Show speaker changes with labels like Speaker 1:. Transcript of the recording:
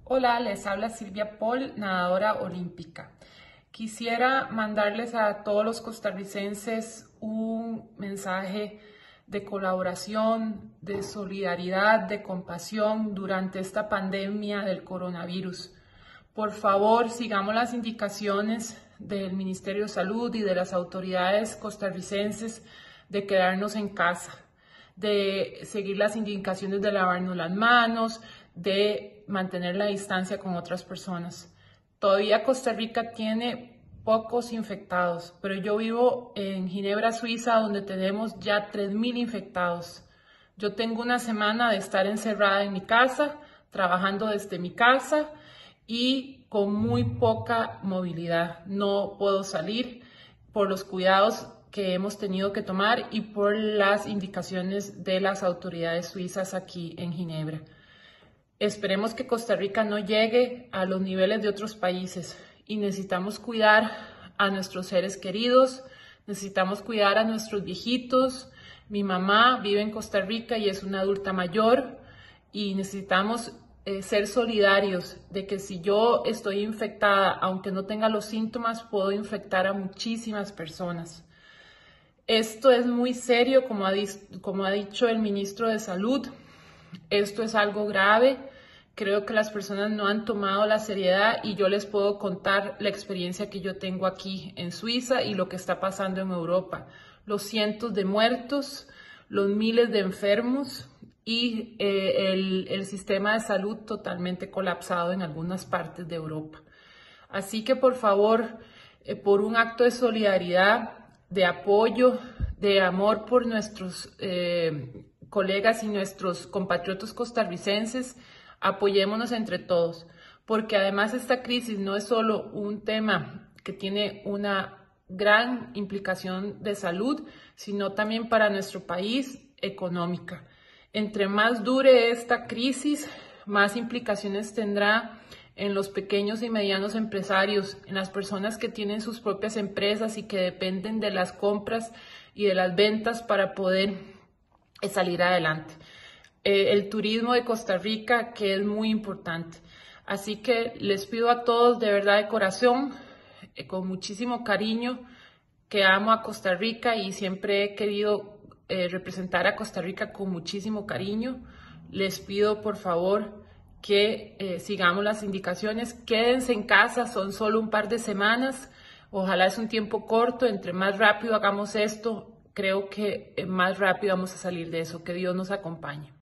Speaker 1: Hola, les habla Silvia Paul, nadadora olímpica. Quisiera mandarles a todos los costarricenses un mensaje de colaboración, de solidaridad, de compasión durante esta pandemia del coronavirus. Por favor, sigamos las indicaciones del Ministerio de Salud y de las autoridades costarricenses de quedarnos en casa, de seguir las indicaciones de lavarnos las manos, de mantener la distancia con otras personas. Todavía Costa Rica tiene pocos infectados, pero yo vivo en Ginebra, Suiza, donde tenemos ya 3.000 infectados. Yo tengo una semana de estar encerrada en mi casa, trabajando desde mi casa y con muy poca movilidad. No puedo salir por los cuidados que hemos tenido que tomar y por las indicaciones de las autoridades suizas aquí en Ginebra. Esperemos que Costa Rica no llegue a los niveles de otros países y necesitamos cuidar a nuestros seres queridos, necesitamos cuidar a nuestros viejitos. Mi mamá vive en Costa Rica y es una adulta mayor y necesitamos ser solidarios de que si yo estoy infectada, aunque no tenga los síntomas, puedo infectar a muchísimas personas. Esto es muy serio, como ha dicho el ministro de Salud. Esto es algo grave. Creo que las personas no han tomado la seriedad y yo les puedo contar la experiencia que yo tengo aquí en Suiza y lo que está pasando en Europa. Los cientos de muertos, los miles de enfermos y el sistema de salud totalmente colapsado en algunas partes de Europa. Así que por favor, por un acto de solidaridad, de apoyo, de amor por nuestros colegas y nuestros compatriotas costarricenses, apoyémonos entre todos, porque además esta crisis no es solo un tema que tiene una gran implicación de salud, sino también para nuestro país económica. Entre más dure esta crisis, más implicaciones tendrá en los pequeños y medianos empresarios, en las personas que tienen sus propias empresas y que dependen de las compras y de las ventas para poder salir adelante. El turismo de Costa Rica, que es muy importante. Así que les pido a todos de verdad de corazón, con muchísimo cariño, que amo a Costa Rica y siempre he querido representar a Costa Rica con muchísimo cariño. Les pido por favor que sigamos las indicaciones, quédense en casa, son solo un par de semanas, ojalá es un tiempo corto, entre más rápido hagamos esto, creo que más rápido vamos a salir de eso, que Dios nos acompañe.